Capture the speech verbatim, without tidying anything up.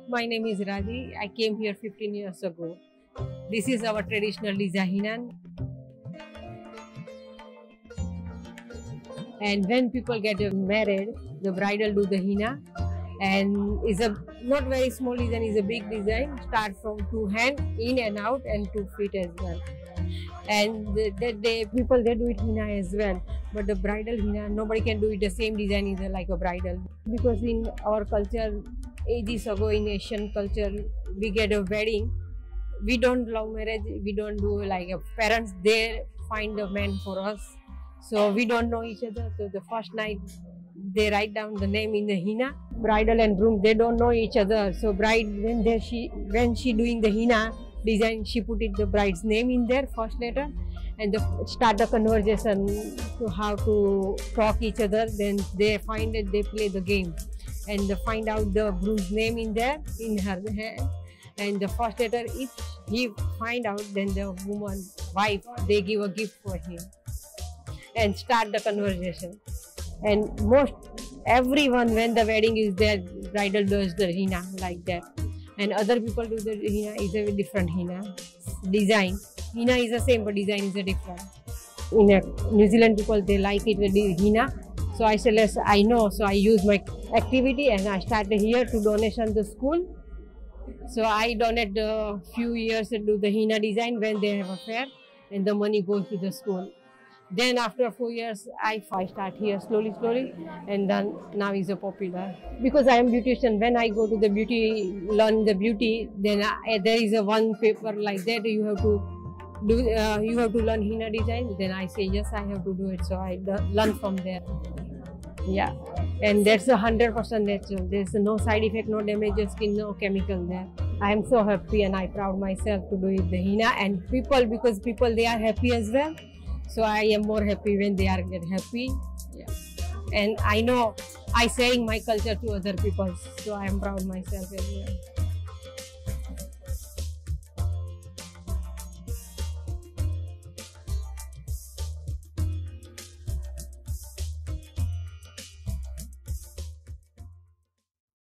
My name is Raji. I came here fifteen years ago. This is our traditional design. And when people get married, the bridal do the henna, and is a not very small design, is a big design. Start from two hand in and out and two feet as well. And that day people they do it henna as well, but the bridal henna nobody can do it the same design either like a bridal, because in our culture ages ago, in Asian culture, we get a wedding, we don't love marriage, we don't do like a parents they find a man for us, so we don't know each other. So the first night they write down the name in the henna. Bridal and groom they don't know each other, so bride when they she when she doing the henna design, she put it the bride's name in there first letter, and the, start the conversation to how to talk each other. Then they find it, they play the game, and they find out the groom's name in there in her hand, and the first letter if he find out, then the woman wife they give a gift for him and start the conversation. And most everyone when the wedding is there, bridal does the henna like that, and other people do the henna is a different henna design. Henna is the same but design is a different. In a New Zealand people they like it with the henna, so I said let's I know, so I use my activity and I started here to donation the school. So I donate a few years to do the henna design when they have a fair, and the money goes to the school. Then after four years, I, I start here slowly, slowly, and then now is a popular. Because I am beautician, when I go to the beauty, learn the beauty, then I, there is a one paper like that, you have to do, uh, you have to learn henna design. Then I say, yes, I have to do it. So I learn from there. Yeah, and that's a hundred percent natural. There's no side effect, no damage to skin, no chemical there. I am so happy and I proud myself to do it the henna, and people, because people they are happy as well. So I am more happy when they are get happy. Yeah. And I know I sharing my culture to other people, so I am proud myself as well.